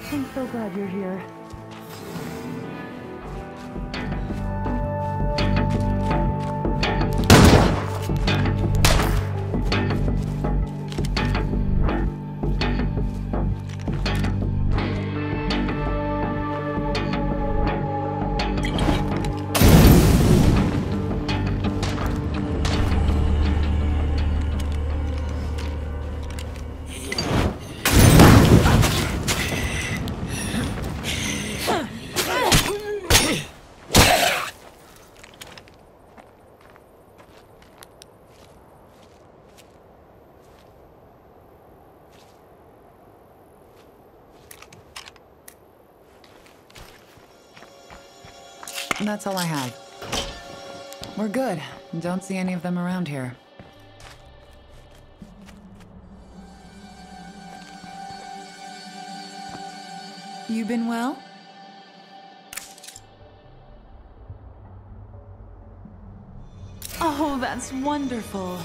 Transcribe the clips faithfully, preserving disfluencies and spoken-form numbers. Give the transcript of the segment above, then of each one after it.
I'm so glad you're here. That's all I have. We're good. Don't see any of them around here. You been well? Oh, that's wonderful.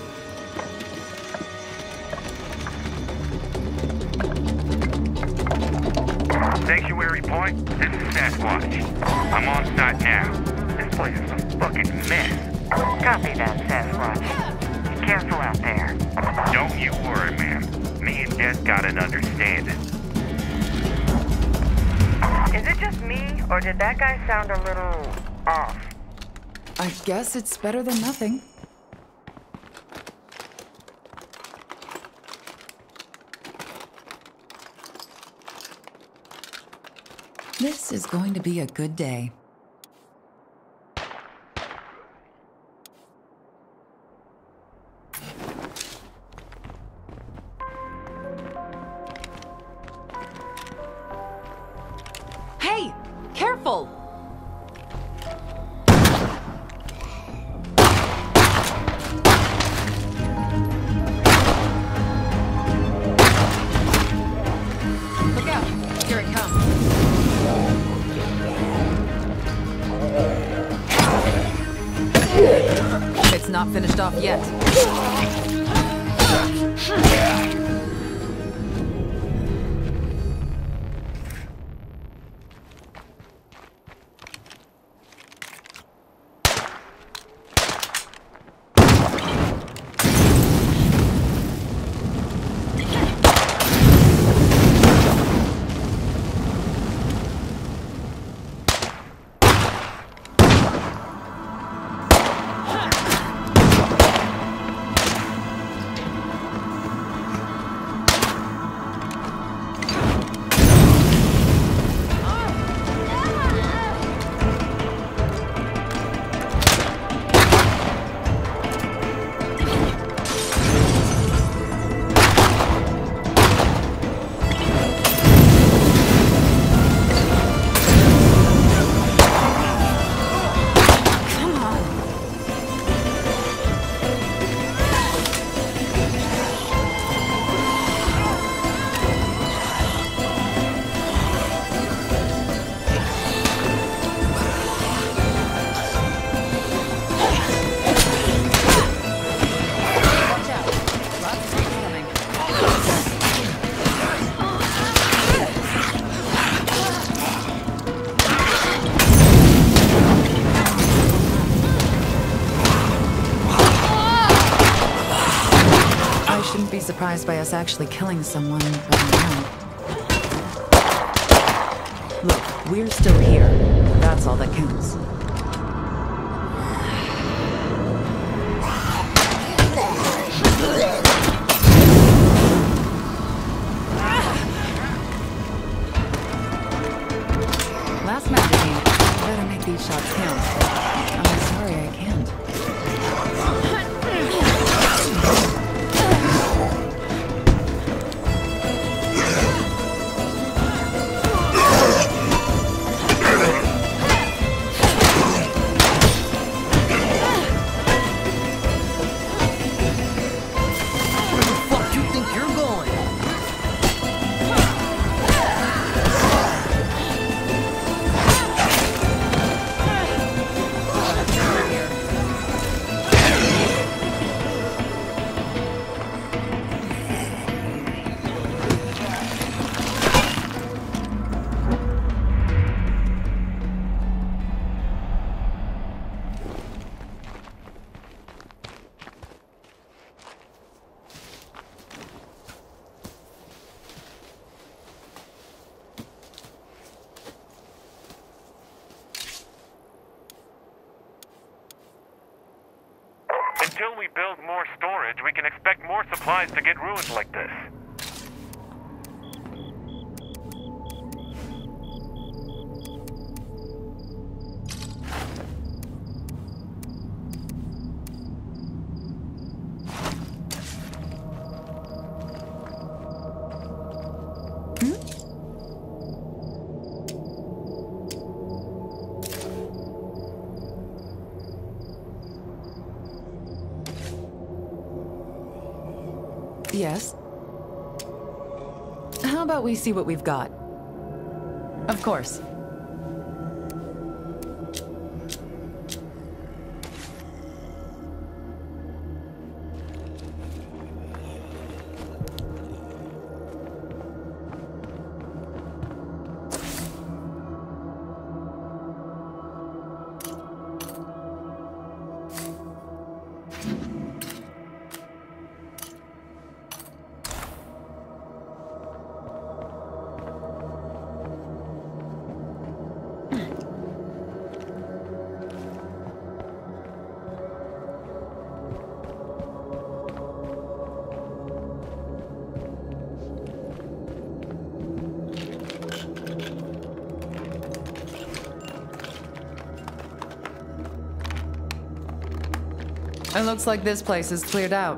Sanctuary Point, this is Sasquatch. I'm on site now. This place is a fucking mess. Copy that, Sasquatch. Be careful out there. Don't you worry, man. Me and Death got an understanding. Is it just me, or did that guy sound a little off? I guess it's better than nothing. This is going to be a good day. Hey! Careful! Look out! Here it comes. It's not finished off yet. Surprised by us actually killing someone, but no. Look, we're still here. That's all that counts. Last match game. Better make these shots count. I'm sorry I can't. until we build more storage, we can expect more supplies to get ruined like this. Yes? How about we see what we've got? Of course. It looks like this place is cleared out.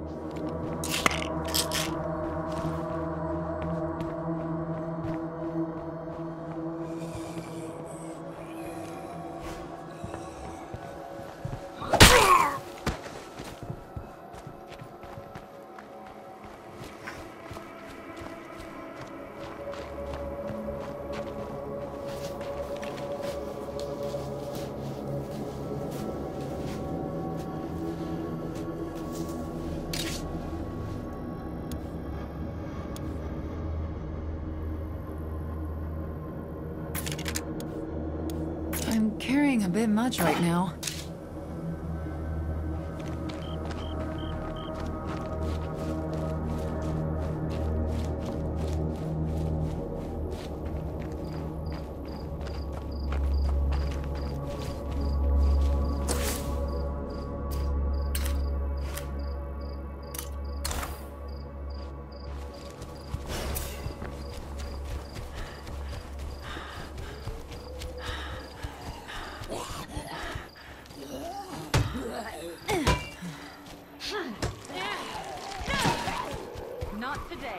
I'm carrying a bit much right now. Not today.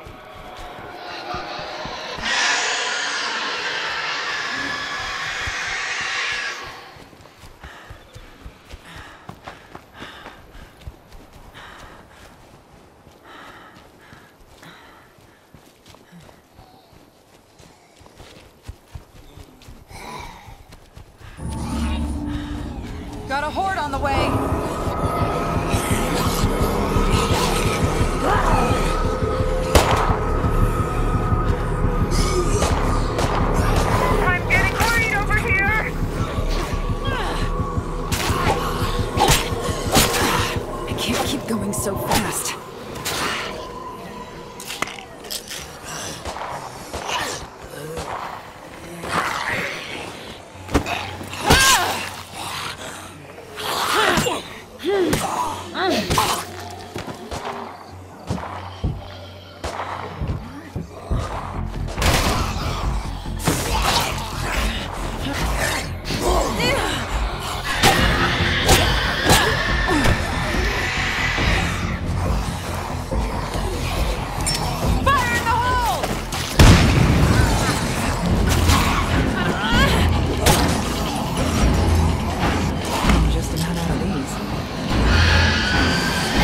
Got a horde on the way! I'm getting worried over here! I can't keep going so fast. Just about out of these.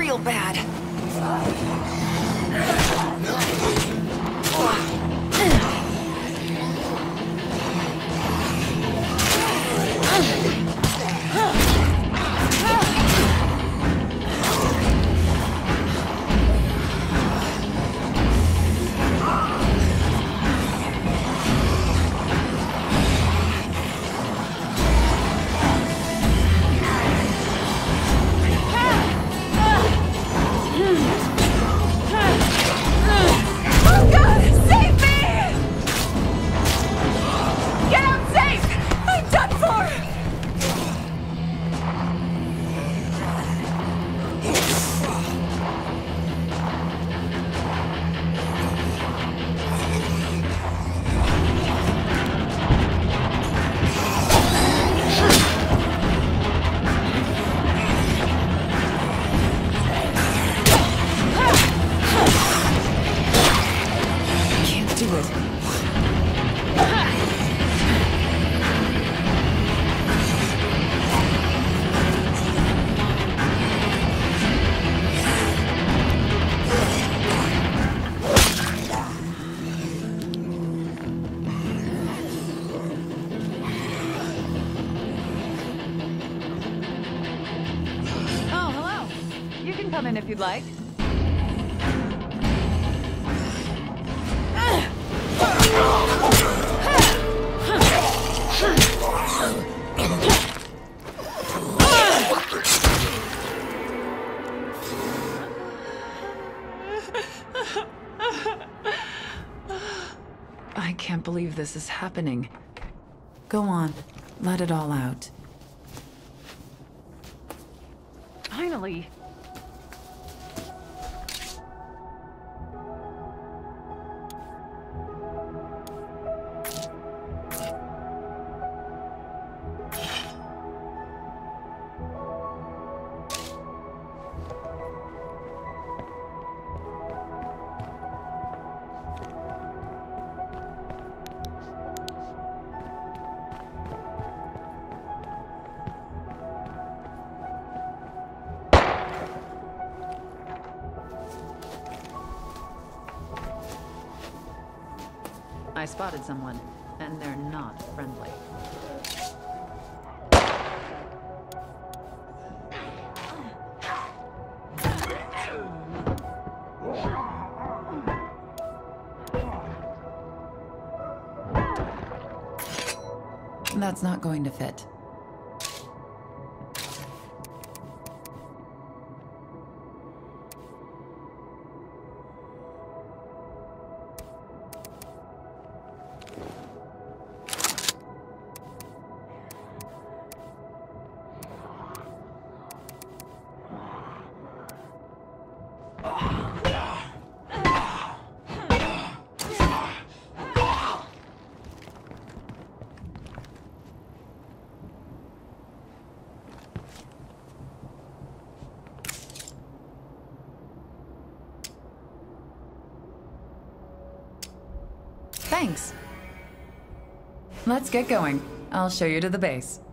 real bad. Come in if you'd like. I can't believe this is happening. Go on, let it all out. Finally. I spotted someone, and they're not friendly. That's not going to fit. Thanks. Let's get going. I'll show you to the base.